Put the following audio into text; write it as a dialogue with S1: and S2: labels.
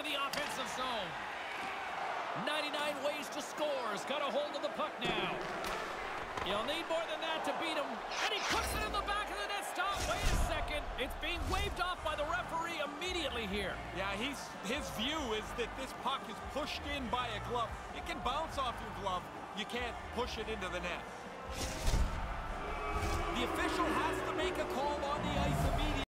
S1: into the offensive zone. 99 ways to score. Has got a hold of the puck now. You'll need more than that to beat him. And he puts it in the back of the net. Stop. Wait a second. It's being waved off by the referee immediately here.
S2: Yeah, his view is that this puck is pushed in by a glove. It can bounce off your glove. You can't push it into the net. The official has to make a call on the ice immediately.